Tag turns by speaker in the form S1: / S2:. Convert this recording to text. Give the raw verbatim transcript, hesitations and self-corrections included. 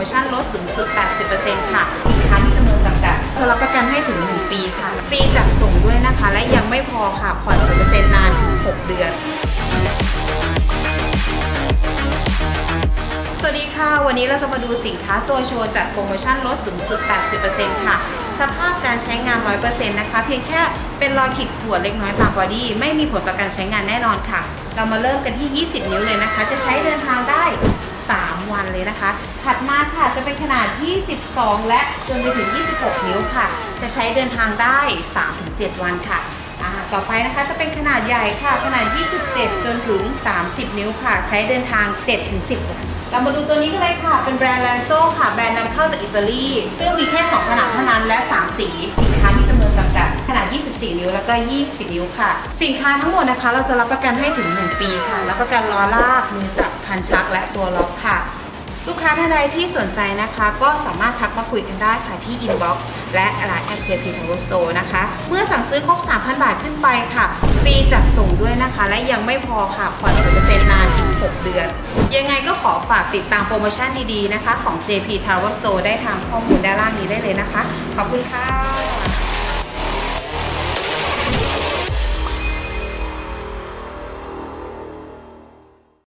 S1: ชั่นลดสูงสุด แปดสิบเปอร์เซ็นต์ ค่ะสินค้ามีจำนวนจำกัดจะรับประกันให้ถึงหนึ่งปีค่ะฟรีจัดส่งด้วยนะคะและยังไม่พอค่ะผ่อน ศูนย์เปอร์เซ็นต์ นานถึงหกเดือนสวัสดีค่ะวันนี้เราจะมาดูสินค้าตัวโชว์จัดโปรโมชั่นลดสูงสุด แปดสิบเปอร์เซ็นต์ ค่ะสภาพการใช้งาน ร้อยเปอร์เซ็นต์ นะคะเพียงแค่เป็นรอยขีดข่วนเล็กน้อยตามบอดี้ไม่มีผลต่อการใช้งานแน่นอนค่ะเรามาเริ่มกันที่ยี่สิบนิ้วเลยนะคะจะใช้เดินทางได้สามวันเลยนะคะถัดมาค่ะจะเป็นขนาดยี่สิบสองและจนไปถึงยี่สิบหกนิ้วค่ะจะใช้เดินทางได้ สามถึงเจ็ด วันค่ะต่อไปนะคะจะเป็นขนาดใหญ่ค่ะขนาดยี่สิบเจ็ดจนถึงสามสิบนิ้วค่ะใช้เดินทาง เจ็ดถึงสิบ วันเรามาดูตัวนี้กันเลยค่ะเป็นแบรนด์แลนโซค่ะแบรนด์นำเข้าจากอิตาลีซึ่งมีแค่สองขนาดเท่านั้นและสามสีสินค้ามีจำนวนจำกัดขนาดยี่สิบสี่นิ้วแล้วก็ยี่สิบนิ้วค่ะสินค้าทั้งหมดนะคะเราจะรับประกันให้ถึงหนึ่งปีค่ะรับประกันล้อลากมือจับคันชักและตัวล็อกค่ะลูกค้าท่านใดที่สนใจนะคะก็สามารถทักมาคุยกันได้ค่ะที่อินบ็อกซ์และไลน์แอด เจ พี Travel Store นะคะเมื่อสั่งซื้อครบ สามพัน บาทขึ้นไปค่ะฟรีจัดส่งด้วยนะคะและยังไม่พอค่ะผ่อน ศูนย์เปอร์เซ็นต์ นานถึงหกเดือนยังไงก็ขอฝากติดตามโปรโมชั่นดีๆนะคะของ เจ พี Travel Store ได้ทางข้อมูลด้านล่างนี้ได้เลยนะคะขอบคุณค่ะ